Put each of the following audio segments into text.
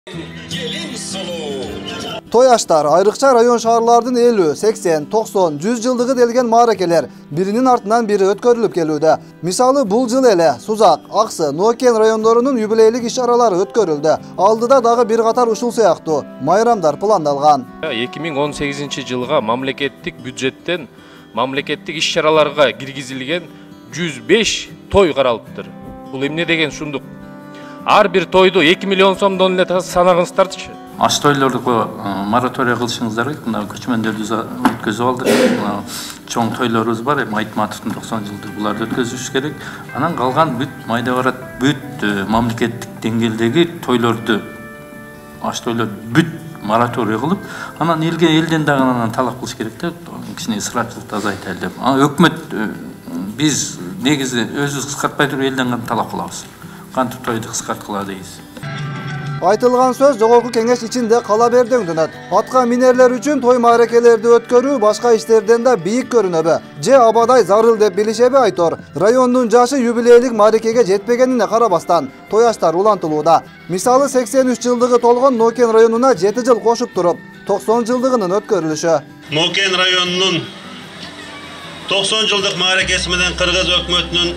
Gelin sulu. Toyaşlar, ayrıkça rayon şaharlardın 50, 80, 90, 100 yıldығы delgen marakeler birinin артынан biri ötkörülüp gelüde. Misalı bul yıl ele, Suzak, Aksı, Noken rayonlarının yübileylik işaraları ötkörüldü. Aldıda dağı bir qatar uşul sayaktı. Mayramdar plandalgan. 2018 жылға мамлекеттик бюджеттен мамлекеттик иш-чараларга киргизилген 105 той каралыптыр. Бул эмне деген шундук? Ар бир тойду 2 миллион сомдон эле санагыңыздарчы. Аш тойлорду мораторий кылышыңыздар керек. Мына көчмөндөрдү өткөзүп алдык. Чоң тойлорубуз бар, Айтматовдун 90 жылдык буларды өткөзүш керек. Анан калган бүт майда барат бүт мамлекеттик деңгээлдеги тойлорду аш тойлор бүт мораторий кылып, анан элден дагы анан талап кылыш керек да, кичине ысырапчылыкты азайтайлы деп. Өкмөт биз негизи өзүбүз кыскартпай туруп элден гана талап кылабыз. Кантип тойду кыскарткыла дейбиз. Айтылған сөз жогорку кеңеш ичинде кала берден дөнөт. Атка минерлер үчүн той мааракелерди өткөрүү башка иштерден да бийик көрүнөбү. Же абадай зарыл деп билишеби Айтор. Райондун жашы юбилейлик мааракеге жетпегенине карабастан тояштар улантылууда. Мисалы 83 жылдыгы толгон Нокен районуна 7 жыл кошуп туруп, 90 жылдыгынын өткөрүлүшү. Нокен районунун 90 жылдык мааракеси менен Кыргыз өкмөтүнүн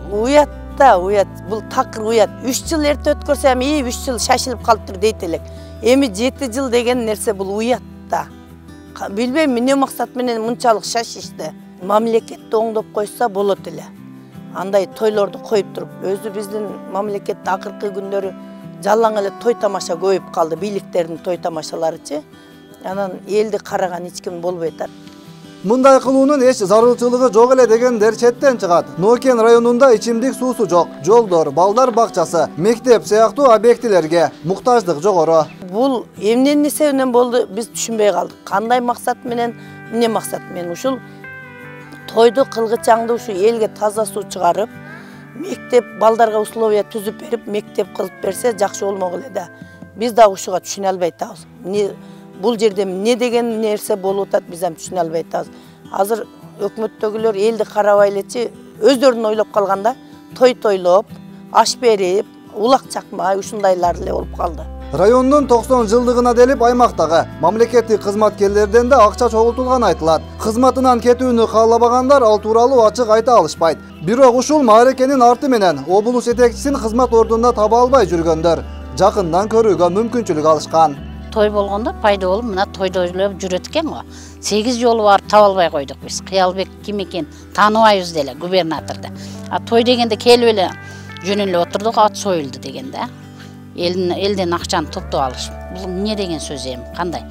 уят, бұл тақыр уят. 3 жыл ерте өткөрсем, 3 жыл шашылып қалыптыр дейт элек. Эми 7 жыл деген нерсе бұл уят да. Билбейм, эмне максат менен мынчалык шашышты. Мамлекетти оңдоп койса болот эле. Андай тойлорду коюп туруп, өзү биздин мамлекетте акыркы күндөрү жалаң эле той тамаша көбөйүп калды, бийликтердин той тамашаларычы. Анан элди караган эч ким болбой атат. Мындай кылуунун эч зарылчылыгы жок эле дегендер четтен чыгат. Нокен районунда ичимдик суусу жок, жолдор, балдар бакчасы, мектеп сыяктуу объектилерге муктаждык жогору. Бул эмненин себебинен болду, биз түшүнбөй калдык. Кандай максат менен, эмне максат менен ушул тойду кылгычаңды ушу элге таза суу чыгарып, мектеп балдарга условия түзүп берип, мектеп кылып берсе жакшы болмок эле да. Биз да ушуга түшүнө албай атабыз. Бул жерде не деген нерсе болуп атат, биз ham түшүнө албай атабыз. Азыр өкмөттөгүлөр элди карабай элечи өздөрүн ойлоп калганда, той тойлоп, аш берип, улак чакмай ушундайлар эле болуп калды. Райондун 90 жылдыгына делип аймактагы мамлекеттик кызматкерлерден да акча чогултулган айтылат. Кызматынан кетүүнү каалабагандар ал тууралуу ачык айта алышпайт. Бирок ушул мааракенин арты менен облус жетекчисин кызмат ордунда таба албай жүргөндөр жакындан көрүүгө мүмкүнчүлүк алышкан. Той болгондо пайда болуп, мына тойдо ойлоп жүрөт экен го. 8 жолу барып таба албай койдук биз. Кыялбек ким экен тааныбайбыз деле губернаторду. Той дегенде келип эле жөн эле отурдук, ат союлду дегенде. Элден акчаны топтоп алыш. Бул эмне деген сөз эми? Кандай?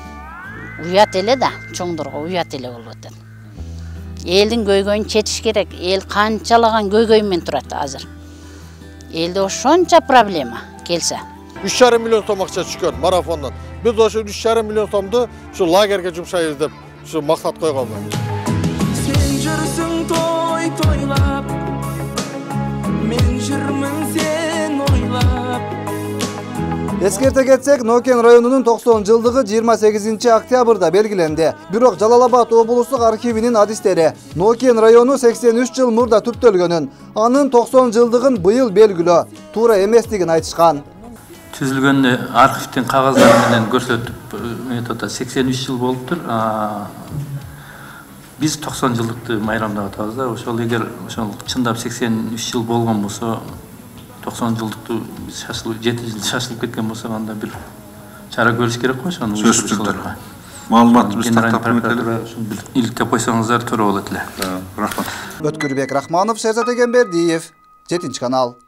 Уят эле да, чоңдорго уят эле болуп атат. Элдин көйгөйүн четиш керек. Эл канчалаган көйгөй менен турат азыр. Элде ошонча проблема келсе. 3,5 миллион сом акча түшкөн марафондон. Биз ошо 3,5 миллион сомду ушу лагерге жумшайбыз деп ушу максат койгонбуз. Сен жүрсүң той тойлап, мен жүрмүн сен ойлап. Эскерте кетсек, Нокен районунун 90 жылдыгы 28 октябрда белгиленди. Бирок Жалал-Абад облустук архивинин адистери Нокен району 83 жыл мурда түптөлгөнүн, анын 90 жылдыгын быйыл белгилөө туура эместигин айтышкан. Түзүлгөндө архивдин кагаздары менен көрсөтүп, 83 жыл болуптур. Биз 90 жылдыкты майрамдап атабыз да. Ошол эгер ошол чындап 83 жыл болгон болсо, 90 жылдыкту 7 жыл шашылып кеткен болсо, анда бир чара көрүш керек го ошону. Сөзсүздүр. Маалыматыбызды тактап өтөлү. Иликтеп койсоңуздар туура болот эле. Рахмат. Өткүрбек Рахманов, Шерзат Эгембердиев, 7 канал.